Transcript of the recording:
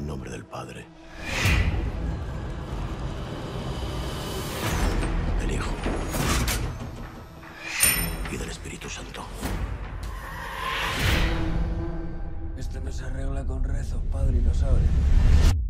nombre del Padre, del Hijo y del Espíritu Santo. Esto no se arregla con rezos, padre, y lo sabe.